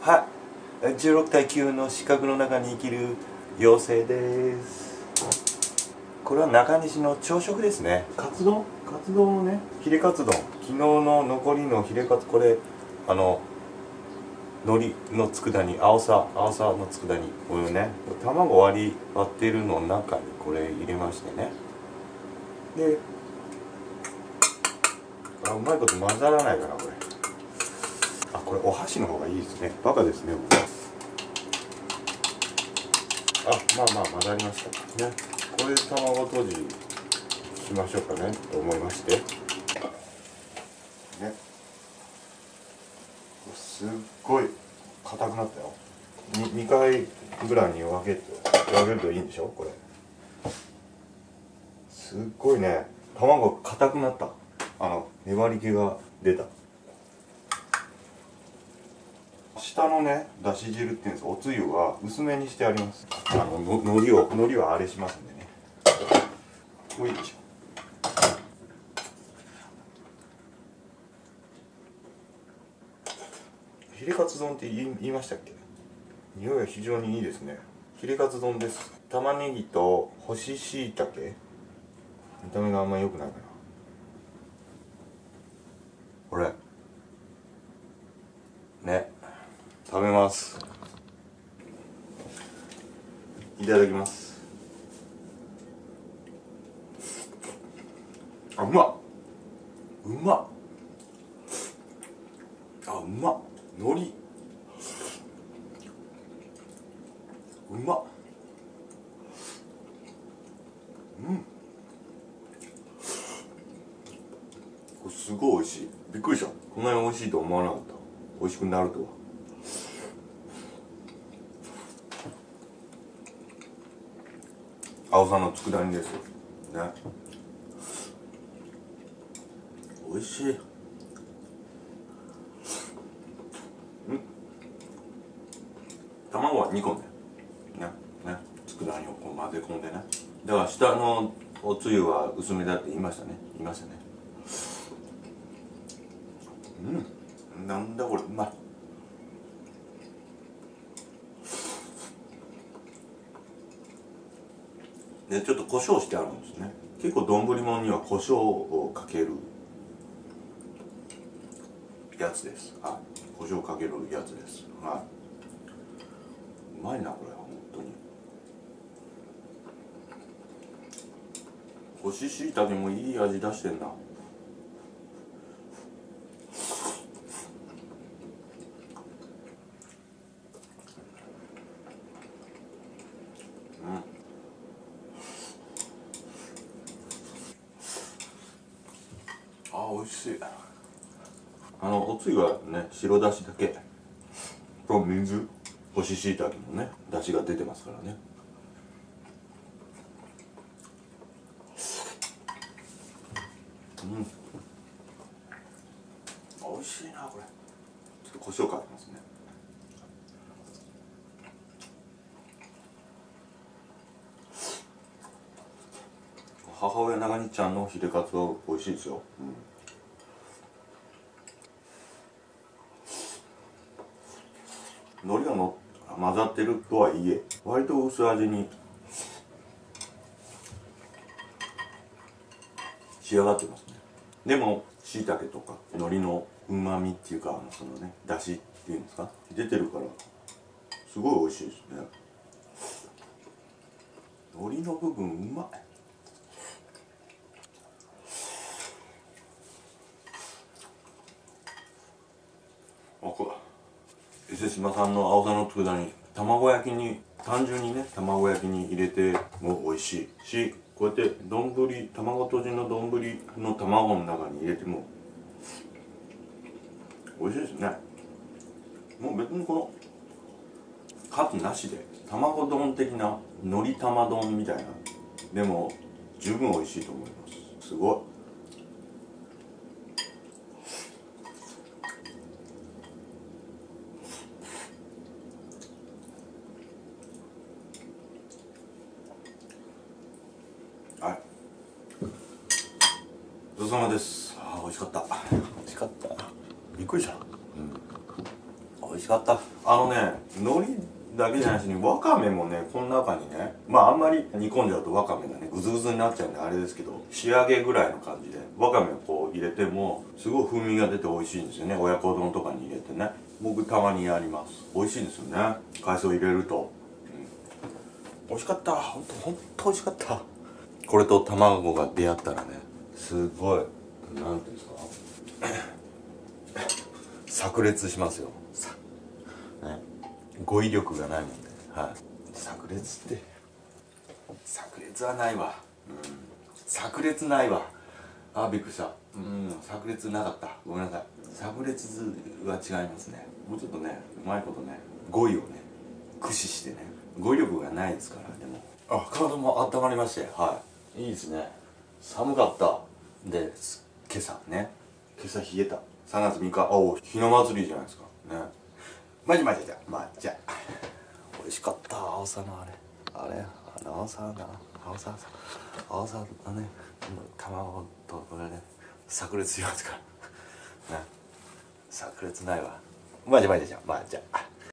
はい、16対9の四角の中に生きる妖精です。これは中西の朝食ですね。カツ丼をね、ヒレカツ丼、昨日の残りのヒレカツ、これ海苔の佃煮、青さの佃煮、これをね、卵割ってるの中にこれ入れましてね。で、うまいこと混ざらないかな、これ。これお箸の方がいいですね。バカですね、僕。まあ混ざりましたね。これで卵とじしましょうかねと思いましてね。すっごい硬くなったよ。2回ぐらいに分けるといいんでしょ。これすっごいね、卵が硬くなった。粘り気が出た。下のね、だし汁っていうんですか、おつゆは薄めにしてあります。海苔はあれしますんでね。よいしょ。ヒレカツ丼って言いましたっけ。匂いは非常にいいですね。ヒレカツ丼です。玉ねぎと干し椎茸、見た目があんま良くないかな。これね、食べます。いただきます。うまっ、うまっ、うまっ。海苔うまっ。これすごい美味しい。びっくりした。こんなに美味しいと思わなかった。美味しくなるとは。青さんの佃煮ですね。美味しい。卵は煮込んで佃煮をこう混ぜ込んでね。だから下のおつゆは薄めだって言いましたね。なんだこれ、うまい。でちょっと胡椒してあるんですね。結構丼もんには胡椒をかけるやつです。胡椒かけるやつです。うまいなこれ、本当に。干し椎茸もいい味出してんな。美味しい。おつゆはね、白だしだけ。この水、干し椎茸のね、だしが出てますからね。美味しいなこれ。ちょっと胡椒かけますね。母親長日ちゃんのヒレカツは美味しいですよ。海苔が混ざってるとはいえ、割と薄味に仕上がってますね。でも椎茸とか海苔のうまみっていうか、そのね、だしっていうんですか、出てるからすごい美味しいですね。海苔の部分うまい。伊勢志摩産の青さの佃煮、単純にね、卵焼きに入れても美味しいし、こうやって卵とじの丼の卵の中に入れても美味しいですね。もう別にこのカツなしで卵丼的な海苔玉丼みたいなでも十分美味しいと思います。すごい。ごちそうさまです。美味しかった。びっくりした。美美味しかった。海苔だけじゃなしにわかめもね、この中にね、まああんまり煮込んじゃうとわかめがねグズグズになっちゃうんであれですけど、仕上げぐらいの感じでわかめをこう入れてもすごい風味が出て美味しいんですよね。親子丼とかに入れてね、僕たまにやります。美味しいんですよね、海藻入れると。美味しかった。ほんと美味しかった。これと卵が出会ったらね、すごいなんていうんですか炸裂しますよ。ね、語彙力がないもんで、はい。炸裂って炸裂はないわ。炸裂ないわ。あ、びっくりした。炸裂なかった。ごめんなさい。炸裂は違いますね。もうちょっとね、うまいことね、語彙をね駆使してね。語彙力がないですから。でも体も温まりまして、はい、いいですね。寒かったで、今朝ね、今朝冷えた。3月3日、おひな祭りじゃないですかね。まじ美味しかった。青さの青さのね、卵とこれね炸裂しますからね。炸裂ないわ。じゃあ